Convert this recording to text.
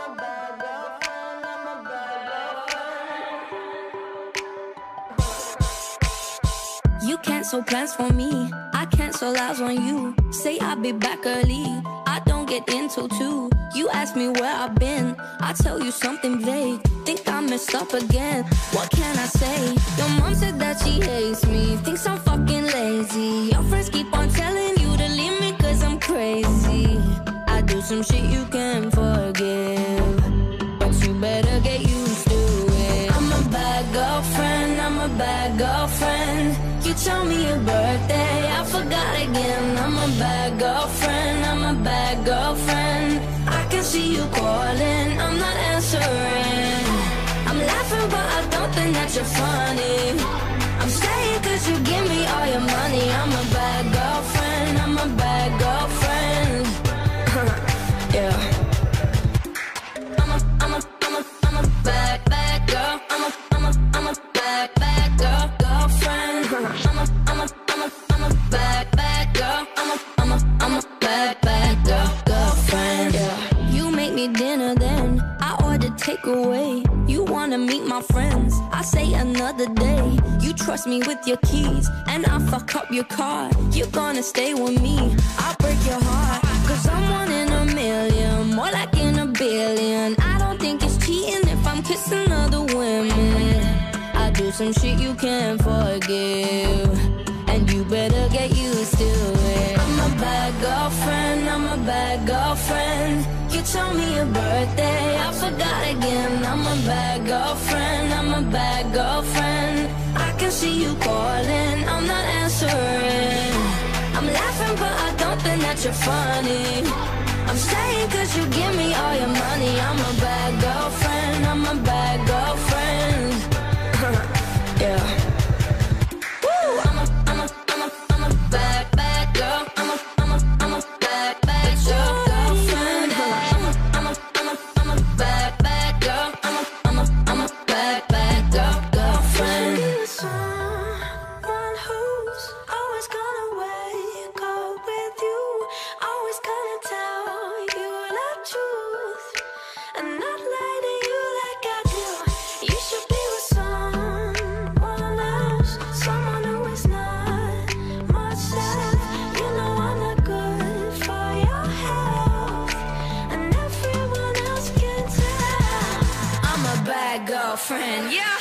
You cancel plans for me, I cancel lives on you. Say I'll be back early, I don't get into two. You ask me where I've been, I tell you something vague. Think I messed up again, what can I say? Your mom said that she hates me, thinks I'm fucking lazy. Your friends keep on telling you to leave me cause I'm crazy. I do some shit you can't forgive, but you better get used to it. I'm a bad girlfriend, I'm a bad girlfriend. You tell me your birthday, I forgot again. I'm a bad girlfriend, I'm a bad girlfriend. I can see you calling, I'm not answering. I'm laughing but I don't think that you're funny. I'm staying cause you give me all your money. I'm a bad girlfriend, I'm a bad girlfriend. Yeah. I'm a bad girl. I'm a bad girlfriend. I'm a bad girl. I'm a bad girlfriend. Yeah. You make me dinner, then I order takeaway. You wanna meet my friends, I say another day. You trust me with your keys, and I fuck up your car. You gonna stay with me, I'll break your heart. Cause I'm one in a million, more like in a billion. I don't think it's cheating if I'm kissing other women. I do some shit you can't forgive, and you better get used to it. I'm a bad girlfriend, I'm a bad girlfriend. You tell me your birthday, I forgot again. I'm a bad girlfriend, I'm a bad girlfriend. I can see you calling, I'm not answering. I'm laughing but I don't think that you're funny. I'm staying cause you give me all your money. I'm a bad girlfriend, I'm a bad girlfriend. Yeah. Woo! I'm a bad girl. I'm a bad girlfriend. I'm a bad girl. I'm a bad girlfriend. Be someone who's always gonna wake up with you, always gonna tell you the truth, and not lie to you like I do. You should be with someone else, someone who is not much left. You know I'm not good for your health, and everyone else can tell. I'm a bad girlfriend, yeah.